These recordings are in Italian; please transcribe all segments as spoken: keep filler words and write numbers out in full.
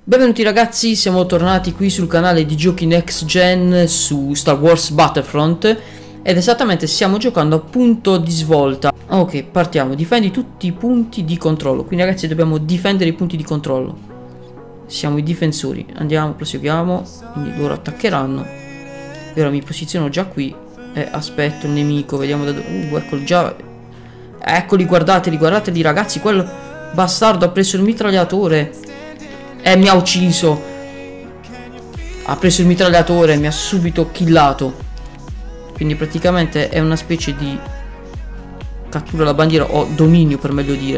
Benvenuti ragazzi, siamo tornati qui sul canale di giochi next gen su Star Wars Battlefront ed esattamente stiamo giocando a punto di svolta. Ok, partiamo, difendi tutti i punti di controllo, quindi ragazzi dobbiamo difendere i punti di controllo. Siamo i difensori, andiamo, proseguiamo, quindi loro attaccheranno. Io ora mi posiziono già qui e aspetto il nemico, vediamo da dove... Uh, eccolo già, eccoli, guardateli, guardateli ragazzi, quel bastardo ha preso il mitragliatore. E mi ha ucciso. Ha preso il mitragliatore e mi ha subito killato. Quindi praticamente è una specie di cattura alla bandiera o dominio, per meglio dire.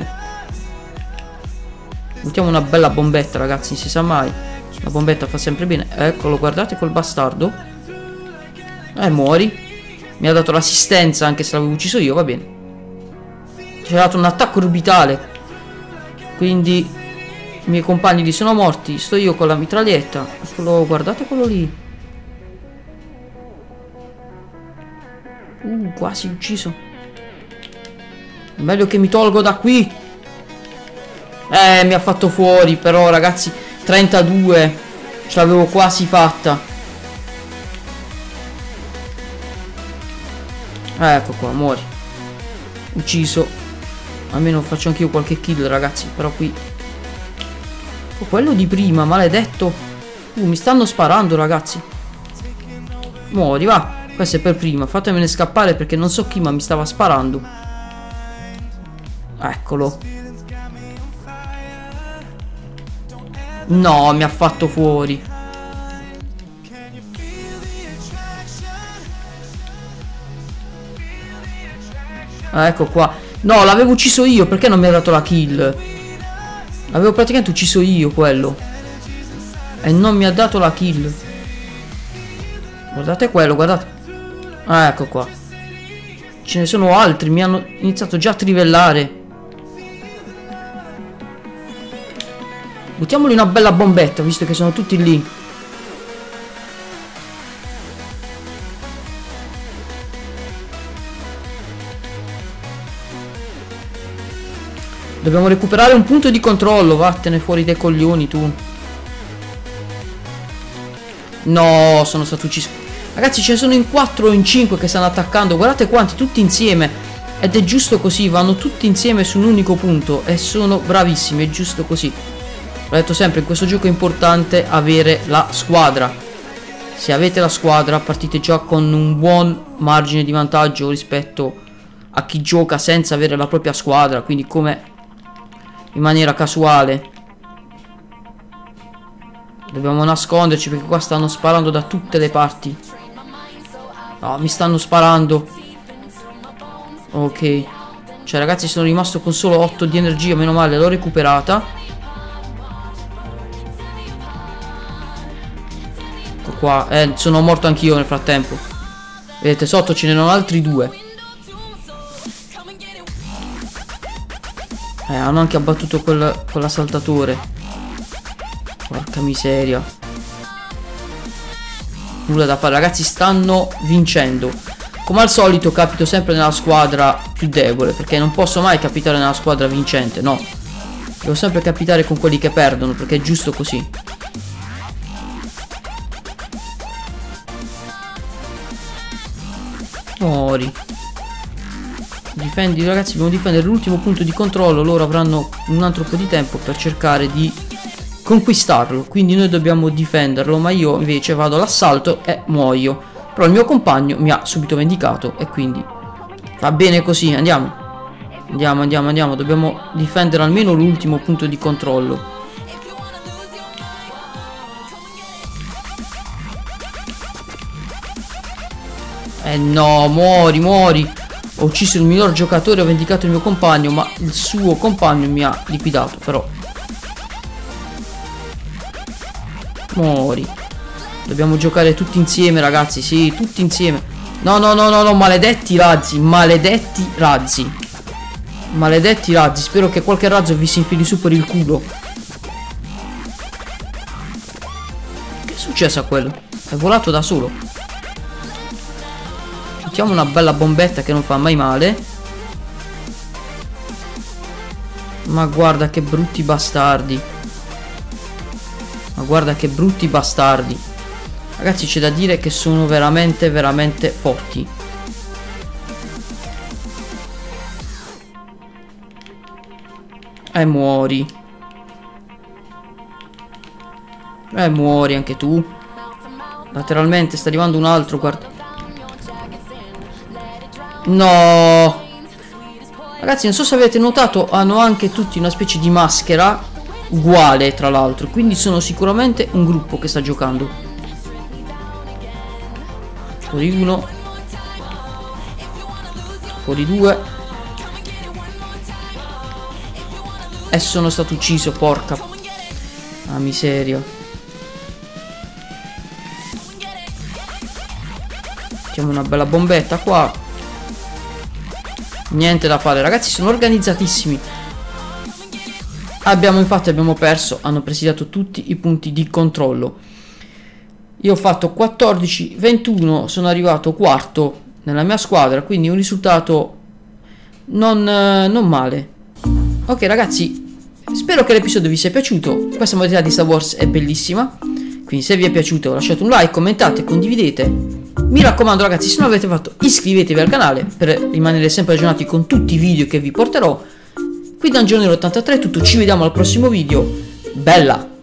Buttiamo una bella bombetta ragazzi, non si sa mai. La bombetta fa sempre bene. Eccolo, guardate quel bastardo. Eh, muori. Mi ha dato l'assistenza anche se l'avevo ucciso io, va bene. Ci ha dato un attacco orbitale. Quindi i miei compagni lì sono morti, sto io con la mitraglietta. Eccolo, guardate quello lì. Uh, quasi ucciso. Meglio che mi tolgo da qui. Eh, mi ha fatto fuori, però ragazzi, trentadue. Ce l'avevo quasi fatta. Eh, ecco qua, muori. Ucciso. Almeno faccio anch'io qualche kill ragazzi, però qui... Oh, quello di prima, maledetto. Uh, mi stanno sparando ragazzi. Muori, va. Questo è per prima, fatemene scappare perché non so chi ma mi stava sparando. Eccolo. No, mi ha fatto fuori. Ah, ecco qua. No, l'avevo ucciso io, perché non mi ha dato la kill? Avevo praticamente ucciso io quello e non mi ha dato la kill. Guardate quello, guardate. Ah, ecco qua. Ce ne sono altri, mi hanno iniziato già a trivellare. Buttiamoli una bella bombetta, visto che sono tutti lì. Dobbiamo recuperare un punto di controllo. Vattene fuori dai coglioni tu. No, sono stato ucciso. Ragazzi, ce ne sono in quattro o in cinque che stanno attaccando. Guardate quanti, tutti insieme. Ed è giusto così, vanno tutti insieme su un unico punto. E sono bravissimi, è giusto così. L'ho detto sempre, in questo gioco è importante avere la squadra. Se avete la squadra partite già con un buon margine di vantaggio rispetto a chi gioca senza avere la propria squadra. Quindi come... in maniera casuale. Dobbiamo nasconderci perché qua stanno sparando da tutte le parti. No, mi stanno sparando. Ok. Cioè ragazzi, sono rimasto con solo otto di energia. Meno male, l'ho recuperata. Ecco qua. Eh, sono morto anch'io nel frattempo. Vedete, sotto ce n'erano altri due. Eh, hanno anche abbattuto quel, quell'assaltatore. Porca miseria. Nulla da fare, ragazzi, stanno vincendo. Come al solito capito sempre nella squadra più debole, perché non posso mai capitare nella squadra vincente, no. Devo sempre capitare con quelli che perdono, perché è giusto così. Mori. Difendi ragazzi, dobbiamo difendere l'ultimo punto di controllo. Loro avranno un altro po' di tempo per cercare di conquistarlo, quindi noi dobbiamo difenderlo. Ma io invece vado all'assalto e muoio. Però il mio compagno mi ha subito vendicato e quindi va bene così. Andiamo, andiamo, andiamo, andiamo. Dobbiamo difendere almeno l'ultimo punto di controllo. Eh no, muori, muori. Ho ucciso il miglior giocatore, ho vendicato il mio compagno, ma il suo compagno mi ha liquidato, però. Muori. Dobbiamo giocare tutti insieme, ragazzi, sì, tutti insieme. No, no, no, no, no, maledetti razzi, maledetti razzi. Maledetti razzi, spero che qualche razzo vi si infili su per il culo. Che è successo a quello? È volato da solo. Mettiamo una bella bombetta che non fa mai male. Ma guarda che brutti bastardi. Ma guarda che brutti bastardi. Ragazzi, c'è da dire che sono veramente veramente forti. E muori. E muori anche tu. Lateralmente sta arrivando un altro, guarda. No. Ragazzi, non so se avete notato, hanno anche tutti una specie di maschera uguale, tra l'altro. Quindi sono sicuramente un gruppo che sta giocando. Fuori uno. Fuori due. E sono stato ucciso, porca. Ah, miseria. Mettiamo una bella bombetta qua. Niente da fare, ragazzi, sono organizzatissimi. Abbiamo infatti abbiamo perso. Hanno presidiato tutti i punti di controllo. Io ho fatto quattordici ventuno. Sono arrivato quarto nella mia squadra, quindi un risultato non, non male. Ok ragazzi, spero che l'episodio vi sia piaciuto. Questa modalità di Star Wars è bellissima, quindi se vi è piaciuto lasciate un like, commentate, condividete. Mi raccomando ragazzi, se non l'avete fatto iscrivetevi al canale per rimanere sempre aggiornati con tutti i video che vi porterò. Qui da Angione ottantatré è tutto, ci vediamo al prossimo video. Bella!